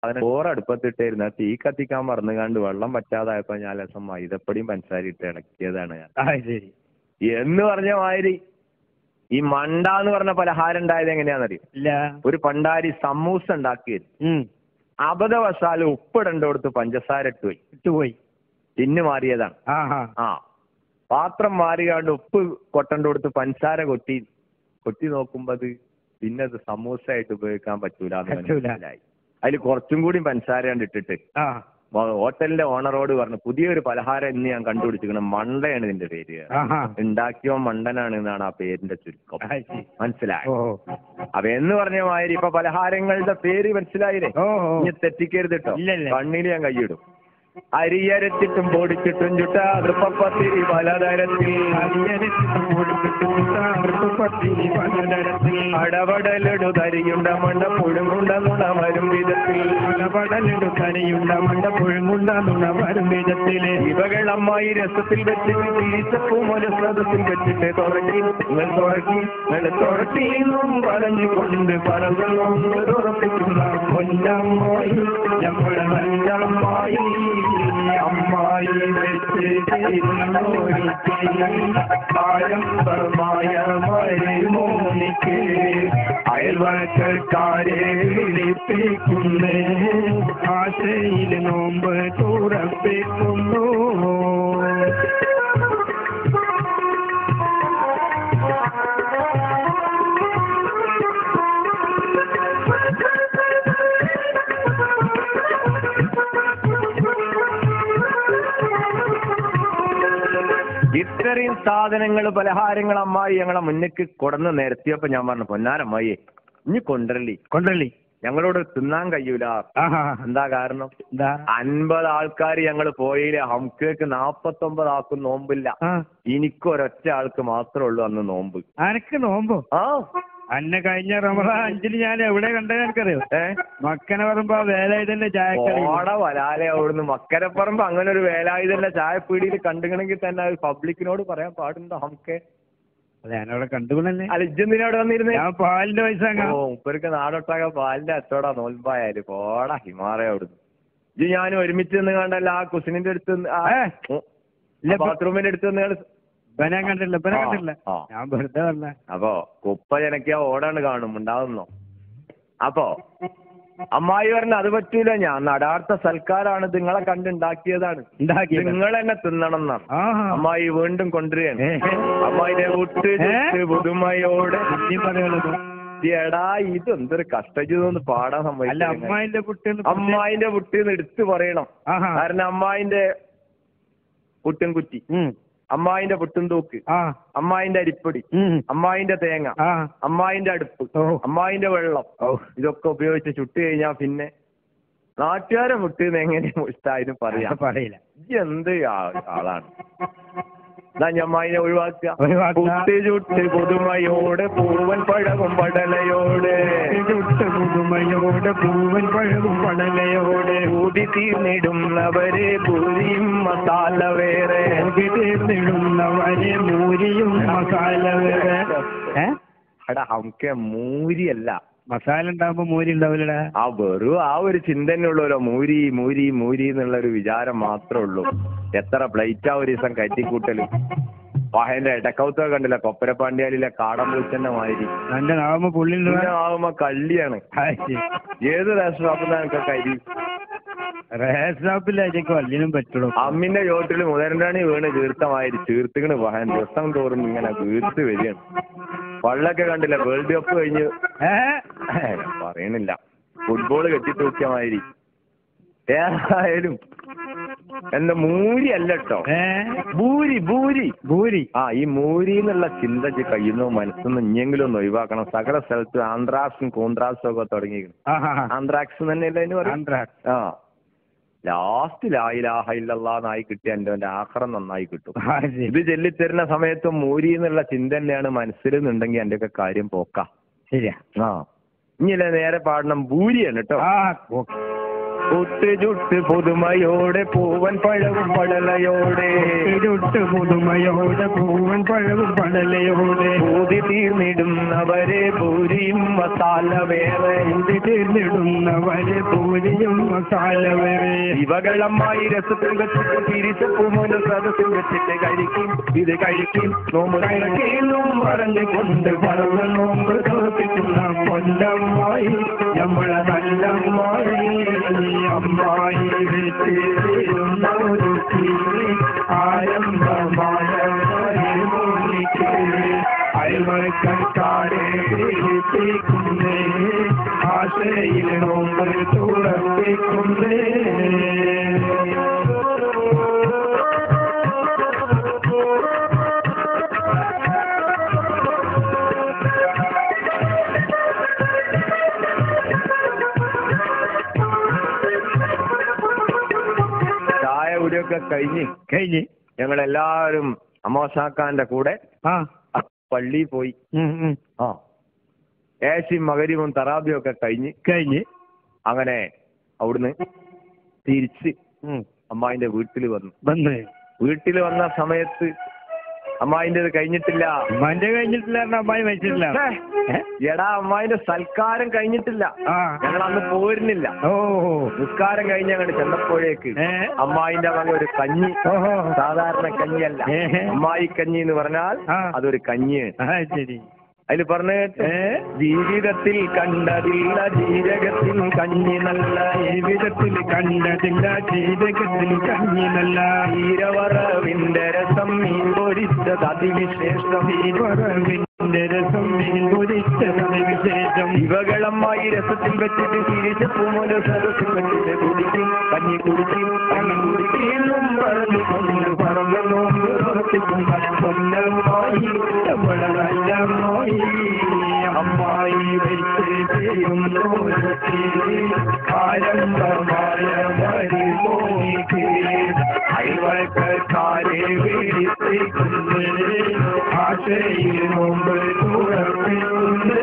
അതിന് ചോറടുപ്പത്തിട്ടായിരുന്നു. തീ കത്തിക്കാൻ മറന്നുകാണ്ട് വെള്ളം പറ്റാതായപ്പോ ഞാൻ ലേശം മൈദപ്പൊടിയും പഞ്ചസാര ഇട്ട് ഇളക്കിയതാണ് ഞാൻ. ശരി. എന്ന് പറഞ്ഞ മാതിരി ഈ മണ്ട എന്ന് പറഞ്ഞ പലഹാരം ഉണ്ടായത് എങ്ങനെയാണെന്നറിയോ? ഇല്ല. ഒരു പണ്ടാരി സമൂസ ഉണ്ടാക്കിയത് അബദ്ധവശാല് ഉപ്പിടണ്ടോടത്ത് പഞ്ചസാര ഇട്ടുപോയി. തിന്നു മാറിയതാണ്. ആ പാത്രം മാറിയാണ്ട് ഉപ്പ് കൊട്ടണ്ടോടത്ത് പഞ്ചസാര കൊട്ടി നോക്കുമ്പോ പിന്നെ അത് സമൂസ ആയിട്ട് ഉപയോഗിക്കാൻ പറ്റൂല. അതിൽ കുറച്ചും കൂടി പഞ്ചസാര ഇട്ടിട്ട് ഹോട്ടലിന്റെ ഓണറോട് പറഞ്ഞു, പുതിയൊരു പലഹാരം ഇന്ന് ഞാൻ കണ്ടുപിടിച്ചിരിക്കണം, മണ്ടയാണ് ഇതിന്റെ പേര്. ഉണ്ടാക്കിയോ മണ്ടനാണ് എന്നാണ് ആ പേരിന്റെ ചുരുക്കം. മനസ്സിലായോ? അപ്പൊ എന്ന് പറഞ്ഞ മാതിരി ഇപ്പൊ പലഹാരങ്ങളുടെ പേര് മനസ്സിലായില്ലേ? ഇനി തെറ്റിക്കരുത് കേട്ടോ. കണ്ണിന് ഞാൻ കൈയിടും. അരിയരച്ചിട്ടും പൊടിച്ചിട്ടും ചുട്ട നൃപ്പപ്പത്തിരി പലതരത്തിൽ, അടപടലിടു തരിയുണ്ട മണ്ട പുഴുങ്ങുണ്ട നുണ വരും വിധത്തിൽ, അടപടലിടു തരിയുണ്ട മണ്ട പുഴുങ്ങുണ്ട നുണ വരും വിധത്തില്, ഇവകൾ അമ്മായി രസത്തിൽ വെച്ചിട്ട് തിരിച്ചപ്പൂ മനുസ്രതത്തിൽ വെച്ചിട്ട് തുറക്കി തുറക്കിന്നും പറഞ്ഞുകൊണ്ട് പറന്നുറപ്പിക്കുന്ന പൊന്നമ്മായി നമ്മുടെ നല്ലമ്മായി, അമ്മായി വെച്ച് ആരംഭമായ മരുമോനിക്ക് അയൽവക്കക്കാരെ വിളിപ്പിക്കുന്നേ, ആശയിൽ നോമ്പ് തുറപ്പിക്കുന്നു. ഇത്രയും സാധനങ്ങൾ പലഹാരങ്ങൾ അമ്മായി ഞങ്ങളെ മുന്നിക്ക് കൊടന്ന് നിരത്തിയപ്പോ ഞാൻ പറഞ്ഞു, പൊന്നാരമ്മായിയെ ഇനി കൊണ്ടരലി ഞങ്ങളോട് തിന്നാൻ കഴിയൂല. എന്താ കാരണം? 50 ആൾക്കാർ ഞങ്ങൾ പോയില്ല. ഹംകേക്ക് 49 ആൾക്കും നോമ്പില്ല. എനിക്കൊരൊറ്റ ആൾക്ക് മാത്രമേ ഉള്ളൂ അന്ന് നോമ്പ്. ആനക്ക് നോമ്പോ? അന്നെ കഴിഞ്ഞ റമദാൻ 5-ന് ഞാൻ എവിടെ കണ്ടത് എനിക്കറിയോ? മക്കനപ്പറമ്പ് വേലായുധന്റെ ചായക്കട. വലാലെ അവിടുന്ന് മക്കനപ്പറമ്പ് അങ്ങനെ ഒരു വേലായുധന്റെ ചായപ്പീടിയിൽ കണ്ടുകണമെങ്കിൽ തന്നെ അത് പബ്ലിക്കിനോട് പറയാൻ പാടുണ്ടോ? ഹംകെ ഞാനവിടെ കണ്ടുകൊള്ളല്ലേ. അലിജന്തിനോട് വന്നിരുന്നേ. ഞാൻ പാലിന്റെ പൈസ മുപ്പർക്ക് നാടൊട്ടാക പാലിന്റെ അച്ചോടാ നോൽമ്പായാല് പോടാ ഹിമാറ അവിടുന്ന്. ഇത് ഞാനും ഒരുമിച്ച് നിന്ന് കണ്ടല്ല ആ കുസിനിന്റെ അടുത്ത് ബാത്റൂമിന്റെ അടുത്ത് നിന്ന് കണ്ടില്ല. ഞാൻ വെറുതെ പറഞ്ഞ. അപ്പൊ കുപ്പ ജനക്കിയ ഓടാണ് കാണും ഉണ്ടാവുന്നോ. അപ്പൊ അമ്മായി പറഞ്ഞ അത് പറ്റൂല, ഞാൻ നടാർത്ത സൽക്കാരാണ്, നിങ്ങളെ കണ്ടുണ്ടാക്കിയതാണ്, നിങ്ങൾ എന്നെ തിന്നണം എന്നാണ്. അമ്മായി വീണ്ടും കൊണ്ടുവരികയാണ്. അമ്മായിന്റെ പുതുമയോടെ എടാ ഇതെന്തൊരു കഷ്ടജീവിതം പാടാൻ സംഭവിക്കില്ല. അമ്മായിന്റെ പുട്ടിന്ന് എടുത്തു പറയണം. കാരണം അമ്മായിന്റെ പുട്ടും കുറ്റി, അമ്മായിന്റെ പുട്ടും തൂക്ക്, അമ്മായിന്റെ അരിപ്പൊടി, അമ്മായിന്റെ തേങ്ങ, അമ്മായിന്റെ അടുപ്പ്, അമ്മായിന്റെ വെള്ളം, ഇതൊക്കെ ഉപയോഗിച്ച് ചുട്ട് കഴിഞ്ഞാൽ പിന്നെ നാട്ടുകാരെ പുട്ടിന്ന് എങ്ങനെ ഇഷ്ടായാലും പറയില്ല. എന്ത് ആളാണ്. അമ്മായിനെ ഒഴിവാക്കുക. പുട്ട് ചുട്ട് പുതുമയോടെ പൂവൻ പഴകും പടലയോടെ, പൂവൻ പഴകും പടലയോടെ ഊതി തീർന്നിടുന്നവരെ പൂരിയും മസാല വേറെ, തീർന്നിടുന്നവരെ മൂരിയും മസാല വേറെ. എടാ നമുക്ക് മൂരിയല്ല, മസാല ഉണ്ടാവുമ്പോ മൂരി ഉണ്ടാവില്ലടാ. വെറും ആ ഒരു ചിന്ത തന്നെ ഉള്ളൂല്ലോ. മൂരി മൂരി മൂരി എന്നുള്ള ഒരു വിചാരം മാത്രമേ ഉള്ളൂ. എത്ര പ്ലേറ്റാ ഒരു ദിവസം കയറ്റിക്കൂട്ടല്. വാഹന്റെ ഇടക്കൗത്തൊക്കെ കണ്ടില്ല, കൊപ്പരപ്പാണ്ഡ്യാലിലെ കാടമ്പൂച്ചന്റെ മാതിരി. ആവുമ്പോ കള്ളിയാണ്. ഏത് റെസ്റ്റോറൻറ്റിനൊക്കെ കരി റേഷാപ്പില്ലും പറ്റുള്ളൂ. അമ്മിന്റെ ചോട്ടില് മുതരണ്ടാണി വീണ് ചീർത്തമാതിരി ചീർത്തിക്കണ് വാഹൻ. ദിവസം തോറും ഇങ്ങനെ വീർത്ത് വരികയാണ്. വള്ളൊക്കെ കണ്ടില്ല, വേൾഡ് കപ്പ് കഴിഞ്ഞ് പറയണില്ല, ഫുട്ബോള് കെട്ടിത്തൂക്കിയ മാതിരി. ഏതായാലും എന്താ മൂരി അല്ല കേട്ടോ, ഭൂരി ഭൂരി ഭൂരി. ഈ മൂരി എന്നുള്ള ചിന്ത കഴിയുന്നു മനസ്സിന്ന് ഇനിയെങ്കിലും ഒന്ന് ഒഴിവാക്കണം. സകല സ്ഥലത്ത് ആന്ത്രാക്സും കൂന്ത്രാക്സും ഒക്കെ തുടങ്ങിയിരിക്കണം. ആന്ത്രാക്സ് തന്നെയല്ലേ അതിന് പറയും. ലാസ്റ്റ് ലാ ഇലാഹ ഇല്ലല്ലാഹ് കിട്ടിയ എന്റെ ആഖിറം നന്നായി കിട്ടും. ഇത് ചൊല്ലിത്തരുന്ന സമയത്ത് മൂരി എന്നുള്ള ചിന്ത തന്നെയാണ് മനസ്സിലെന്നുണ്ടെങ്കിൽ എന്റെ ഒക്കെ കാര്യം പോക്കാം. ശരിയാ. ഇനിയല്ലേ നേരെ പാടണം ഭൂരിയാണ് കേട്ടോ. ഒട്ടുചുട്ട് പുതുമയോടെ പൂവൻ പഴവും പടലയോടെ ചുട്ട് പുതുമയോടെ പൂവൻ പഴവും പടലയോടെ പൂതി തീർന്നിടുന്നവരെ പൂരിയും മസാല വേറെ പൂതി തീർന്നിടുന്നവരെ പൂരിയും മസാല വേറെ ഇവകളമ്മായി രസത്തിൽ വെച്ചിട്ട് തിരിച്ചപ്പൂമോന്റെ സദസ്സിൽ വെച്ചിട്ട് കഴിക്കും ഇത് കഴിക്കും നോമ്പ് കഴിക്കും പറഞ്ഞുകൊണ്ട് പറന്ന നോമ്പ് തോപ്പിക്കുന്ന പൊന്നമ്മായി നമ്മളെ നല്ലമ്മായി അമ്മായി ആരംഭമായ അയൽവക്കാരെ വിളിപ്പിക്കുന്നേ ആശയിൽ നോമ്പ് തുറപ്പിക്കുന്നേ ഒക്കെ കഴിഞ്ഞ് ഞങ്ങളെല്ലാവരും അമോസാക്കാന്റെ കൂടെ പള്ളിയിൽ പോയി. ഏശിയും മകരിവും തറാബിയും ഒക്കെ കഴിഞ്ഞ് അങ്ങനെ അവിടുന്ന് തിരിച്ച് അമ്മായിന്റെ വീട്ടിൽ വീട്ടിൽ വന്ന സമയത്ത് അമ്മായിന്റെ കഴിഞ്ഞിട്ടില്ല. അമ്മായി വെച്ചിട്ടില്ല. എടാ അമ്മായിന്റെ സൽക്കാരം കഴിഞ്ഞിട്ടില്ല. ഞങ്ങൾ അന്ന് പോരുന്നില്ല. നിസ്കാരം കഴിഞ്ഞ് അങ്ങോട്ട് ചെന്നപ്പോഴേക്ക് അമ്മായിന്റെ വക ഒരു കഞ്ഞി, സാധാരണ കഞ്ഞിയല്ല, അമ്മായി കഞ്ഞി എന്ന് പറഞ്ഞാൽ അതൊരു കഞ്ഞിയാണ്. ശരി. അതിൽ പറഞ്ഞിട്ട് ജീവിതത്തിൽ കണ്ടതില്ല ജീരകത്തിൽ കഞ്ഞി നല്ല, ജീവിതത്തിൽ കണ്ടതില്ല ജീരകത്തിൽ കഞ്ഞി നല്ല, ഈരവറവിന്റെ രസം മീൻ പൊരിച്ചത് അതിവിശേഷം, ഈരവറവിന്റെ രസം മീൻ പൊരിച്ചത് അതിവിശേഷം, ഇവകളമ്മായി രസത്തിൽ വെച്ചിട്ട് തിരിച്ചപ്പൂമോന്റെ സദസ്സിൽ വെച്ചിട്ട് കുടിക്കും കഞ്ഞി കുടിക്കും കഞ്ഞി കുടിക്കും പറഞ്ഞുകൊണ്ട് പറന്ന് നോമ്പ് തുറപ്പിക്കുന്ന പൊന്നമ്മായി നമ്മളെ നല്ലമ്മായി അമ്മായി വെച്ച് ചെയ്യുന്നോരത്തി ആരംഭമായ മരുമോനിക്ക് അയൽവക്കാരെ വിളിപ്പിക്കുന്നേ ആശയിൽ നോമ്പ് തുറപ്പിക്കുന്നേ.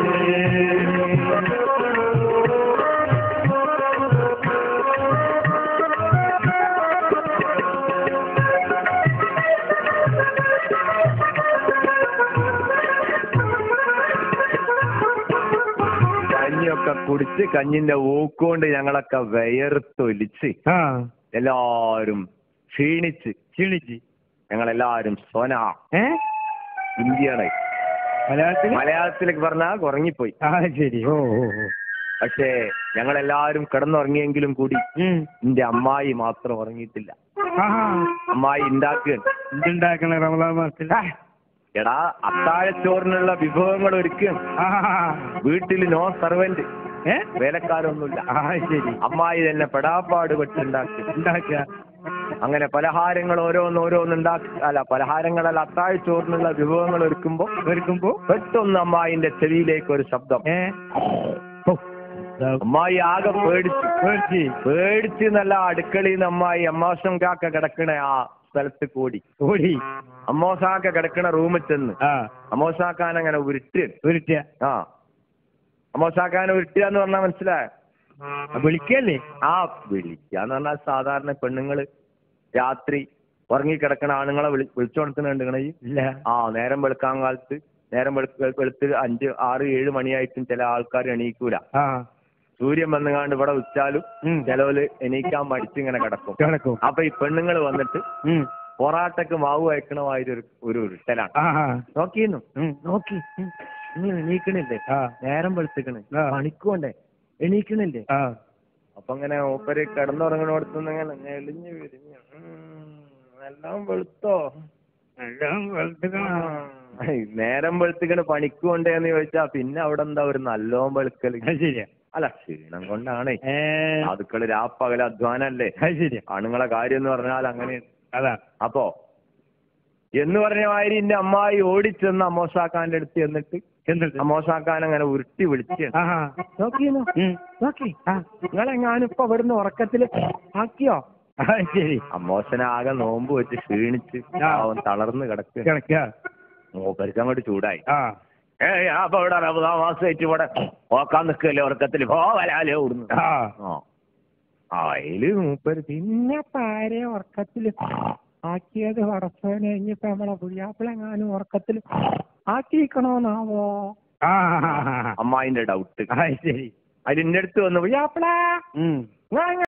കഞ്ഞിയൊക്കെ കുടിച്ച് കഞ്ഞിന്റെ ഊക്കൊണ്ട് ഞങ്ങളൊക്കെ വിയർത്തൊലിച്ച് എല്ലാരും ക്ഷീണിച്ച് ഞങ്ങളെല്ലാരും സോന ഇന്ത്യയാണ് മലയാളത്തിലേക്ക് പറഞ്ഞാൽ ഉറങ്ങിപ്പോയി. ശരി. പക്ഷേ ഞങ്ങളെല്ലാരും കിടന്നുറങ്ങിയെങ്കിലും കൂടി എന്റെ അമ്മായി മാത്രം ഉറങ്ങിയിട്ടില്ല. അമ്മായി ഉണ്ടാക്കണ റമദാൻ മാസത്തിൽ എടാ അത്താഴച്ചോറിനുള്ള വിഭവങ്ങൾ ഒരുക്കും. വീട്ടിൽ നോ സർവന്റ്, വേലക്കാരൊന്നുമില്ല. ശരി. അമ്മായി തന്നെ പെടാപ്പാട് വെച്ചുണ്ടാക്കുക. അങ്ങനെ പലഹാരങ്ങൾ പലഹാരങ്ങളല്ല, അത്താഴച്ചോറിനുള്ള വിഭവങ്ങൾ ഒരുക്കുമ്പോ പെട്ടെന്ന് അമ്മായിന്റെ ചെവിയിലേക്ക് ഒരു ശബ്ദം. അമ്മായി ആകെ പേടിച്ച് നല്ല അടുക്കളയിൽ നിന്ന് അമ്മായി അമ്മാശം കാക്ക കിടക്കണ ആ സ്ഥലത്ത് കൂടി അമ്മോസാക്ക കിടക്കണ റൂമിൽ ചെന്ന് അമ്മോസാക്കാൻ അങ്ങനെ ഉരുട്ടിയ അമ്മോസാക്കാൻ ഉരുട്ടിയാന്ന് പറഞ്ഞാ മനസ്സിലായ വിളിക്കല്ലേ? വിളിക്കാന്ന് പറഞ്ഞാൽ സാധാരണ പെണ്ണുങ്ങള് രാത്രി ഉറങ്ങിക്കിടക്കണ ആണുങ്ങളെ വിളിച്ചോണത്തിനുണ്ട് ഇല്ല. നേരം വെളുക്കാൻ കാലത്ത് നേരം വെളുത്ത് 5, 6, 7 മണിയായിട്ടും ചില ആൾക്കാർ എണീക്കൂല. സൂര്യൻ വന്നുകാണ്ട് ഇവിടെ വെച്ചാലും ചിലവര് എണീക്കാൻ മടിച്ചിങ്ങനെ കിടക്കും. അപ്പൊ ഈ പെണ്ണുങ്ങൾ വന്നിട്ട് പൊറാട്ടക്ക് മാവ് അയക്കണമായൊരു ഉരുട്ടലാണ്. നോക്കി നിങ്ങൾ എണീക്കണില്ലേ? നേരം വെളുത്തിക്കണ്, പണിക്കോണ്ടേ എണീക്കണില്ലേ? അപ്പൊ അങ്ങനെ ഓപ്പര് കിടന്നുറങ്ങണോടത്തുനിന്ന് ഇങ്ങനെ ഞെളിഞ്ഞു വിരിഞ്ഞു, എല്ലാം വെളുത്തോ? നേരം വെളുത്തിക്കണ് പണിക്കുകൊണ്ടേന്ന് ചോദിച്ചാ പിന്നെ അവിടെ എന്താ ഒരു നല്ലോം വെളുക്കല്? ശരിയാ. അല്ല, ക്ഷീണം കൊണ്ടാണേ. സാധുക്കള് രാപ്പകല അധ്വാനല്ലേ. ആണുങ്ങളെ കാര്യം എന്ന് പറഞ്ഞാൽ അങ്ങനെ. അതാ. അപ്പോ എന്ന് പറഞ്ഞ മാതിരി എന്റെ അമ്മായി ഓടിച്ചെന്ന് അമ്മോസാക്കാന്റെ അടുത്ത് എന്നിട്ട് അമ്മോസാക്കാൻ അങ്ങനെ ഉരുട്ടി വിളിച്ചു. നോക്കി നിങ്ങളെങ്ങാനിപ്പോ അവിടുന്ന് ഉറക്കത്തില് ആക്കിയോ? ശരി. അമ്മോസനാകെ നോമ്പ് വെച്ച് ക്ഷീണിച്ച് അവൻ തളർന്ന് കിടക്കുക. മൂപ്പർക്ക് അങ്ങോട്ട് ചൂടായി. അപ്പൊ ഇവിടെ റമദാൻ മാസമായിട്ട് ഇവിടെ നോക്കാൻ നിൽക്കല്ലേ ഉറക്കത്തിൽ പോവലാലേ ഓടുന്നു. അതില് മൂപ്പര് പിന്നെ പാരെ ഉറക്കത്തില് ആക്കിയത് പടച്ചോനെ ഇനിയിപ്പോ നമ്മളെ പുതിയാപ്പിളെങ്ങാനും ഉറക്കത്തില് ആക്കിക്കണോന്നാവോ അമ്മായിന്റെ ഡൗട്ട്. ശരി. അതിന്റെ അടുത്ത് വന്നു പുതിയാപ്പിള